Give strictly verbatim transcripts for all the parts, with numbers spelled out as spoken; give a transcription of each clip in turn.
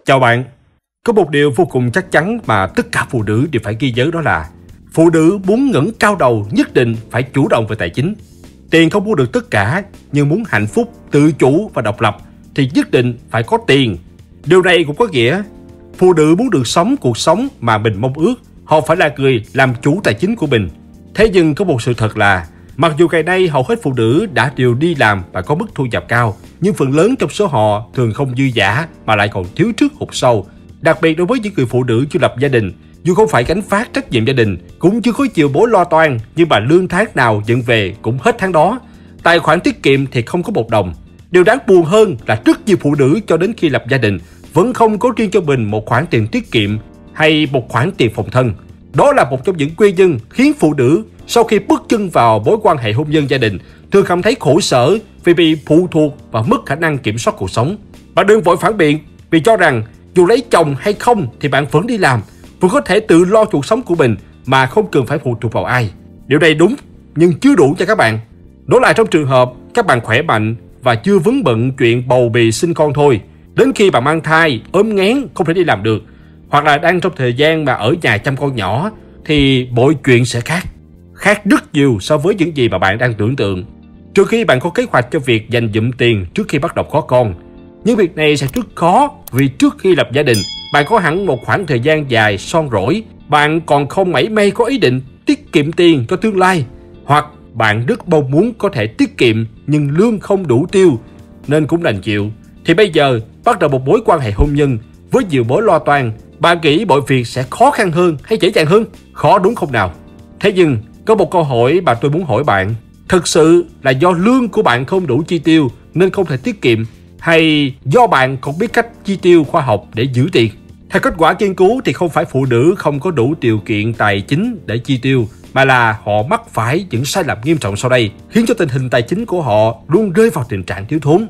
Chào bạn. Có một điều vô cùng chắc chắn mà tất cả phụ nữ đều phải ghi nhớ, đó là phụ nữ muốn ngẩng cao đầu nhất định phải chủ động về tài chính. Tiền không mua được tất cả, nhưng muốn hạnh phúc, tự chủ và độc lập thì nhất định phải có tiền. Điều này cũng có nghĩa phụ nữ muốn được sống cuộc sống mà mình mong ước, họ phải là người làm chủ tài chính của mình. Thế nhưng có một sự thật là mặc dù ngày nay hầu hết phụ nữ đã đều đi làm và có mức thu nhập cao, nhưng phần lớn trong số họ thường không dư dả mà lại còn thiếu trước hụt sau. Đặc biệt đối với những người phụ nữ chưa lập gia đình, dù không phải gánh vác trách nhiệm gia đình, cũng chưa có chịu bối lo toan, nhưng mà lương tháng nào nhận về cũng hết tháng đó. Tài khoản tiết kiệm thì không có một đồng. Điều đáng buồn hơn là rất nhiều phụ nữ cho đến khi lập gia đình vẫn không có riêng cho mình một khoản tiền tiết kiệm hay một khoản tiền phòng thân. Đó là một trong những nguyên nhân khiến phụ nữ sau khi bước chân vào mối quan hệ hôn nhân gia đình thường cảm thấy khổ sở vì bị phụ thuộc và mất khả năng kiểm soát cuộc sống. Bạn đừng vội phản biện vì cho rằng dù lấy chồng hay không thì bạn vẫn đi làm, vẫn có thể tự lo cuộc sống của mình mà không cần phải phụ thuộc vào ai. Điều này đúng nhưng chưa đủ cho các bạn. Đó là trong trường hợp các bạn khỏe mạnh và chưa vướng bận chuyện bầu bì sinh con thôi. Đến khi bạn mang thai, ốm nghén không thể đi làm được, hoặc là đang trong thời gian mà ở nhà chăm con nhỏ, thì mọi chuyện sẽ khác. Khác rất nhiều so với những gì mà bạn đang tưởng tượng. Trừ khi bạn có kế hoạch cho việc dành dụm tiền trước khi bắt đầu có con. Nhưng việc này sẽ rất khó vì trước khi lập gia đình, bạn có hẳn một khoảng thời gian dài son rỗi. Bạn còn không mảy may có ý định tiết kiệm tiền cho tương lai. Hoặc bạn rất mong muốn có thể tiết kiệm nhưng lương không đủ tiêu nên cũng đành chịu. Thì bây giờ bắt đầu một mối quan hệ hôn nhân với nhiều mối lo toan, bạn nghĩ mọi việc sẽ khó khăn hơn hay dễ dàng hơn? Khó đúng không nào? Thế nhưng có một câu hỏi mà tôi muốn hỏi bạn. Thực sự là do lương của bạn không đủ chi tiêu nên không thể tiết kiệm, hay do bạn không biết cách chi tiêu khoa học để giữ tiền? Theo kết quả nghiên cứu thì không phải phụ nữ không có đủ điều kiện tài chính để chi tiêu, mà là họ mắc phải những sai lầm nghiêm trọng sau đây, khiến cho tình hình tài chính của họ luôn rơi vào tình trạng thiếu thốn.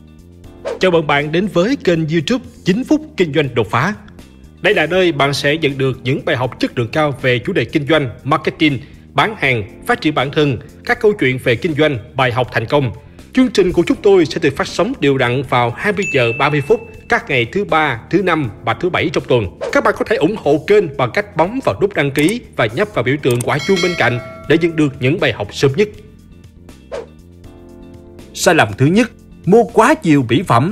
Chào mừng bạn đến với kênh YouTube chín phút Kinh doanh đột phá. Đây là nơi bạn sẽ nhận được những bài học chất lượng cao về chủ đề kinh doanh, marketing, bán hàng, phát triển bản thân, các câu chuyện về kinh doanh, bài học thành công. Chương trình của chúng tôi sẽ được phát sóng đều đặn vào hai mươi giờ ba mươi phút các ngày thứ ba, thứ năm và thứ bảy trong tuần. Các bạn có thể ủng hộ kênh bằng cách bấm vào nút đăng ký và nhấp vào biểu tượng quả chuông bên cạnh để nhận được những bài học sớm nhất. Sai lầm thứ nhất, mua quá nhiều mỹ phẩm.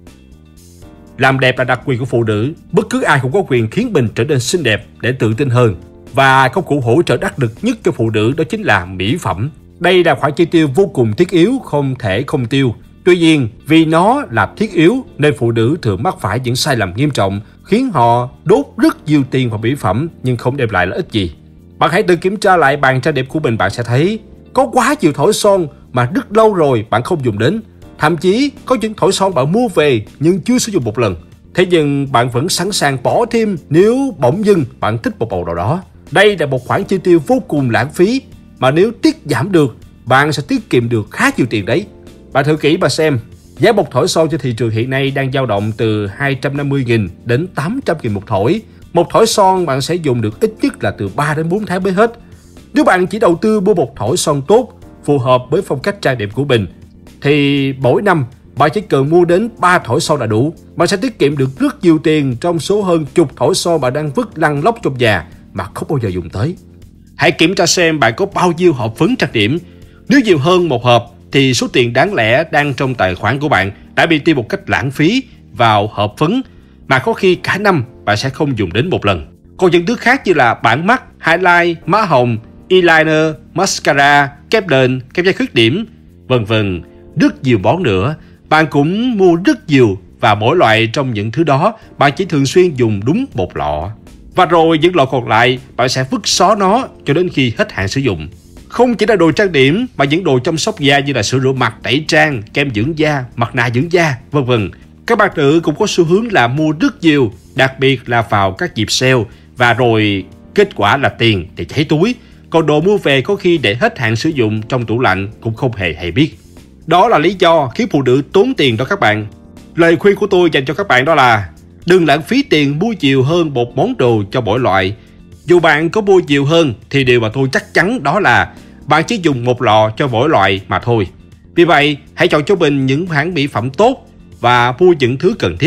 Làm đẹp là đặc quyền của phụ nữ, bất cứ ai cũng có quyền khiến mình trở nên xinh đẹp để tự tin hơn. Và công cụ hỗ trợ đắc lực nhất cho phụ nữ đó chính là mỹ phẩm. Đây là khoản chi tiêu vô cùng thiết yếu, không thể không tiêu. Tuy nhiên, vì nó là thiết yếu nên phụ nữ thường mắc phải những sai lầm nghiêm trọng, khiến họ đốt rất nhiều tiền vào mỹ phẩm nhưng không đem lại lợi ích gì. Bạn hãy tự kiểm tra lại bàn trang điểm của mình, bạn sẽ thấy có quá nhiều thỏi son mà rất lâu rồi bạn không dùng đến. Thậm chí có những thỏi son bạn mua về nhưng chưa sử dụng một lần. Thế nhưng bạn vẫn sẵn sàng bỏ thêm nếu bỗng dưng bạn thích một màu nào đó. Đây là một khoản chi tiêu vô cùng lãng phí, mà nếu tiết giảm được, bạn sẽ tiết kiệm được khá nhiều tiền đấy. Bạn thử kỹ mà xem, giá một thỏi son trên thị trường hiện nay đang dao động từ hai trăm năm mươi nghìn đến tám trăm nghìn một thỏi. Một thỏi son bạn sẽ dùng được ít nhất là từ ba đến bốn tháng mới hết. Nếu bạn chỉ đầu tư mua một thỏi son tốt, phù hợp với phong cách trang điểm của mình, thì mỗi năm bạn chỉ cần mua đến ba thỏi son là đủ. Bạn sẽ tiết kiệm được rất nhiều tiền trong số hơn chục thỏi son bạn đang vứt lăn lóc trong nhà mà không bao giờ dùng tới. Hãy kiểm tra xem bạn có bao nhiêu hộp phấn trang điểm. Nếu nhiều hơn một hộp thì số tiền đáng lẽ đang trong tài khoản của bạn đã bị tiêu một cách lãng phí vào hộp phấn mà có khi cả năm bạn sẽ không dùng đến một lần. Còn những thứ khác như là bảng mắt, highlight, má hồng, eyeliner, mascara, kem nền, kem da khuyết điểm, vân vân, rất nhiều món nữa. Bạn cũng mua rất nhiều và mỗi loại trong những thứ đó bạn chỉ thường xuyên dùng đúng một lọ. Và rồi những lọ còn lại bạn sẽ vứt xó nó cho đến khi hết hạn sử dụng. Không chỉ là đồ trang điểm mà những đồ chăm sóc da như là sữa rửa mặt, tẩy trang, kem dưỡng da, mặt nạ dưỡng da, vân vân. Các bạn nữ cũng có xu hướng là mua rất nhiều, đặc biệt là vào các dịp sale, và rồi kết quả là tiền thì cháy túi. Còn đồ mua về có khi để hết hạn sử dụng trong tủ lạnh cũng không hề hay biết. Đó là lý do khiến phụ nữ tốn tiền đó các bạn. Lời khuyên của tôi dành cho các bạn đó là đừng lãng phí tiền mua nhiều hơn một món đồ cho mỗi loại. Dù bạn có mua nhiều hơn thì điều mà tôi chắc chắn đó là bạn chỉ dùng một lọ cho mỗi loại mà thôi. Vì vậy, hãy chọn cho mình những hãng mỹ phẩm tốt và mua những thứ cần thiết.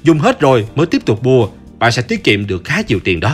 dùng hết rồi mới tiếp tục mua, bạn sẽ tiết kiệm được khá nhiều tiền đó.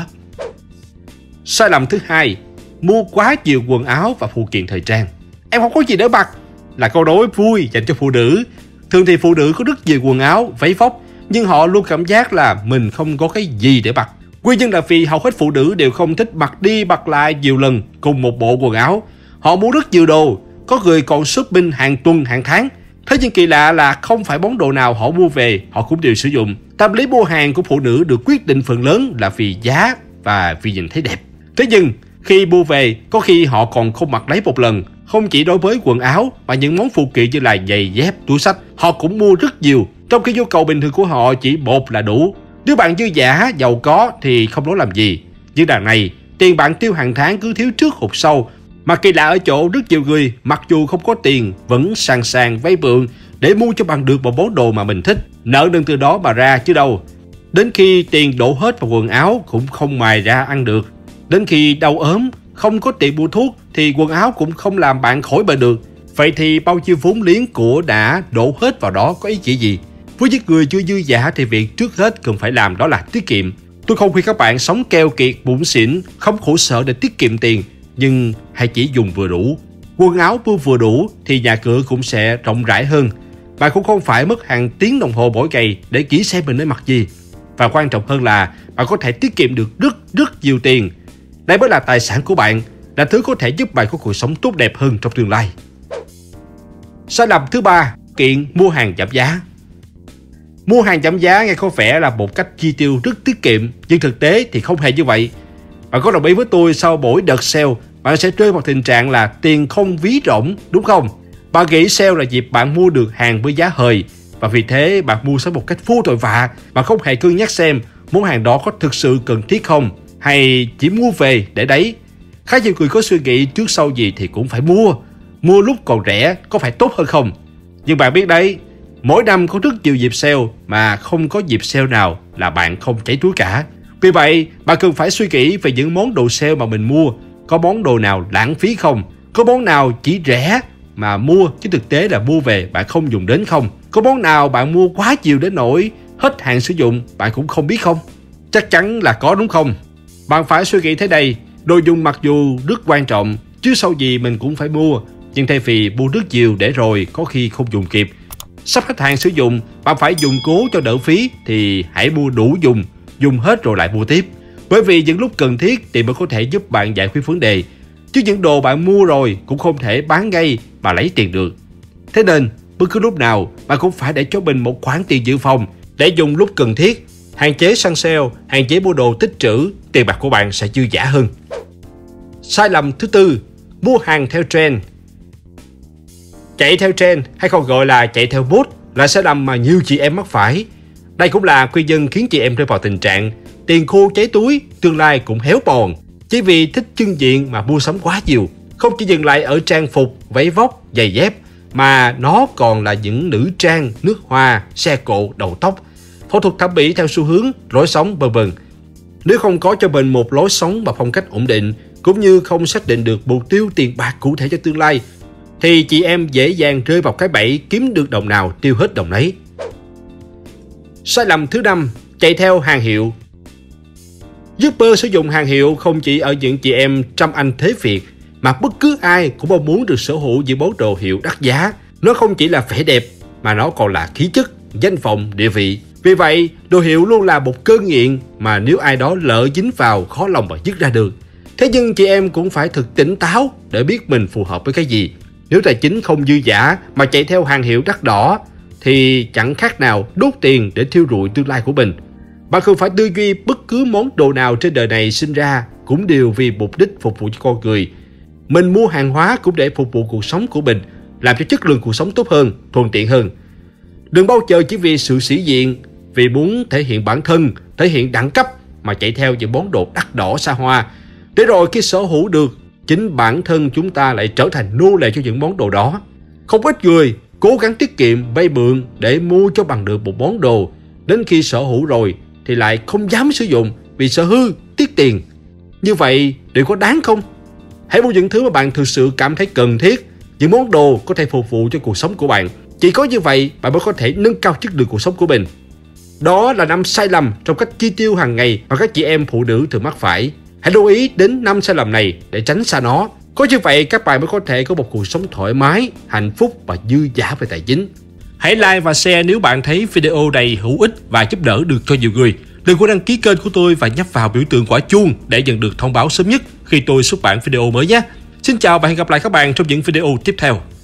Sai lầm thứ hai, mua quá nhiều quần áo và phụ kiện thời trang. Em không có gì để mặc là câu đối vui dành cho phụ nữ. Thường thì phụ nữ có rất nhiều quần áo, váy vóc, nhưng họ luôn cảm giác là mình không có cái gì để mặc. Nguyên nhân là vì hầu hết phụ nữ đều không thích mặc đi mặc lại nhiều lần cùng một bộ quần áo. Họ mua rất nhiều đồ, có người còn shopping hàng tuần, hàng tháng. Thế nhưng kỳ lạ là không phải món đồ nào họ mua về họ cũng đều sử dụng. Tâm lý mua hàng của phụ nữ được quyết định phần lớn là vì giá và vì nhìn thấy đẹp. Thế nhưng khi mua về, có khi họ còn không mặc lấy một lần. Không chỉ đối với quần áo mà những món phụ kiện như là giày dép, túi xách, họ cũng mua rất nhiều, trong khi nhu cầu bình thường của họ chỉ một là đủ. Nếu bạn dư dả, giàu có thì không nói làm gì. Nhưng đằng này, tiền bạn tiêu hàng tháng cứ thiếu trước hụt sau. Mà kỳ lạ ở chỗ rất nhiều người mặc dù không có tiền vẫn sàng sàng vay mượn để mua cho bằng được một món đồ mà mình thích. Nợ nần từ đó mà ra chứ đâu. Đến khi tiền đổ hết vào quần áo cũng không mài ra ăn được. Đến khi đau ốm, không có tiền mua thuốc thì quần áo cũng không làm bạn khỏi bệnh được. Vậy thì bao nhiêu vốn liếng của đã đổ hết vào đó có ý nghĩa gì? Với những người chưa dư dả thì việc trước hết cần phải làm đó là tiết kiệm. Tôi không khuyên các bạn sống keo kiệt, bủn xỉn, không khổ sở để tiết kiệm tiền, nhưng hãy chỉ dùng vừa đủ. Quần áo mua vừa đủ thì nhà cửa cũng sẽ rộng rãi hơn. Bạn cũng không phải mất hàng tiếng đồng hồ mỗi ngày để chỉ xem mình nên mặc gì. Và quan trọng hơn là bạn có thể tiết kiệm được rất rất nhiều tiền. Đây mới là tài sản của bạn, là thứ có thể giúp bạn có cuộc sống tốt đẹp hơn trong tương lai. Sai lầm thứ ba, kiện mua hàng giảm giá. Mua hàng giảm giá nghe có vẻ là một cách chi tiêu rất tiết kiệm, nhưng thực tế thì không hề như vậy. Bạn có đồng ý với tôi sau mỗi đợt sale, bạn sẽ rơi vào tình trạng là tiền không ví rỗng, đúng không? Bạn nghĩ sale là dịp bạn mua được hàng với giá hời, và vì thế bạn mua sắm một cách vô tội vạ, bạn không hề cân nhắc xem món hàng đó có thực sự cần thiết không, hay chỉ mua về để đấy. Khá nhiều người có suy nghĩ trước sau gì thì cũng phải mua, mua lúc còn rẻ có phải tốt hơn không? Nhưng bạn biết đấy, mỗi năm có rất nhiều dịp sale mà không có dịp sale nào là bạn không cháy túi cả. Vì vậy, bạn cần phải suy nghĩ về những món đồ sale mà mình mua. Có món đồ nào lãng phí không? Có món nào chỉ rẻ mà mua chứ thực tế là mua về bạn không dùng đến không? Có món nào bạn mua quá nhiều đến nỗi hết hạn sử dụng bạn cũng không biết không? Chắc chắn là có, đúng không? Bạn phải suy nghĩ thế đây, đồ dùng mặc dù rất quan trọng, chứ sau gì mình cũng phải mua. Nhưng thay vì mua rất nhiều để rồi có khi không dùng kịp, sắp hết hạn sử dụng, bạn phải dùng cố cho đỡ phí thì hãy mua đủ dùng, dùng hết rồi lại mua tiếp. Bởi vì những lúc cần thiết thì mới có thể giúp bạn giải quyết vấn đề. Chứ những đồ bạn mua rồi cũng không thể bán ngay mà lấy tiền được. Thế nên, bất cứ lúc nào bạn cũng phải để cho mình một khoản tiền dự phòng để dùng lúc cần thiết. Hạn chế săn sale, hạn chế mua đồ tích trữ, tiền bạc của bạn sẽ dư dả hơn. Sai lầm thứ tư, mua hàng theo trend. Chạy theo trend hay còn gọi là chạy theo mốt là sai lầm mà nhiều chị em mắc phải. Đây cũng là nguyên nhân khiến chị em rơi vào tình trạng tiền khô cháy túi, tương lai cũng héo bòn. Chỉ vì thích trưng diện mà mua sắm quá nhiều. Không chỉ dừng lại ở trang phục, váy vóc, giày dép, mà nó còn là những nữ trang, nước hoa, xe cộ, đầu tóc, phẫu thuật thẩm mỹ theo xu hướng, lối sống vân vân. Nếu không có cho mình một lối sống và phong cách ổn định, cũng như không xác định được mục tiêu tiền bạc cụ thể cho tương lai, thì chị em dễ dàng rơi vào cái bẫy kiếm được đồng nào tiêu hết đồng ấy. Sai lầm thứ năm, chạy theo hàng hiệu. YouTuber sử dụng hàng hiệu không chỉ ở những chị em trăm anh thế Việt, mà bất cứ ai cũng mong muốn được sở hữu những món đồ hiệu đắt giá. Nó không chỉ là vẻ đẹp, mà nó còn là khí chất, danh vọng, địa vị. Vì vậy, đồ hiệu luôn là một cơn nghiện mà nếu ai đó lỡ dính vào khó lòng mà dứt ra được. Thế nhưng chị em cũng phải thật tỉnh táo để biết mình phù hợp với cái gì. Nếu tài chính không dư dả mà chạy theo hàng hiệu đắt đỏ thì chẳng khác nào đốt tiền để thiêu rụi tương lai của mình. Bạn không phải tư duy bất cứ món đồ nào trên đời này sinh ra cũng đều vì mục đích phục vụ cho con người. Mình mua hàng hóa cũng để phục vụ cuộc sống của mình, làm cho chất lượng cuộc sống tốt hơn, thuận tiện hơn. Đừng bao giờ chỉ vì sự sĩ diện, vì muốn thể hiện bản thân, thể hiện đẳng cấp mà chạy theo những món đồ đắt đỏ xa hoa. Để rồi khi sở hữu được, chính bản thân chúng ta lại trở thành nô lệ cho những món đồ đó. Không ít người cố gắng tiết kiệm, vay mượn để mua cho bằng được một món đồ. Đến khi sở hữu rồi thì lại không dám sử dụng vì sợ hư, tiếc tiền. Như vậy liệu có đáng không? Hãy mua những thứ mà bạn thực sự cảm thấy cần thiết, những món đồ có thể phục vụ cho cuộc sống của bạn. Chỉ có như vậy bạn mới có thể nâng cao chất lượng cuộc sống của mình. Đó là năm sai lầm trong cách chi tiêu hàng ngày mà các chị em phụ nữ thường mắc phải. Hãy lưu ý đến năm sai lầm này để tránh xa nó. Có như vậy các bạn mới có thể có một cuộc sống thoải mái, hạnh phúc và dư dả về tài chính. Hãy like và share nếu bạn thấy video này hữu ích và giúp đỡ được cho nhiều người. Đừng quên đăng ký kênh của tôi và nhấp vào biểu tượng quả chuông để nhận được thông báo sớm nhất khi tôi xuất bản video mới nhé. Xin chào và hẹn gặp lại các bạn trong những video tiếp theo.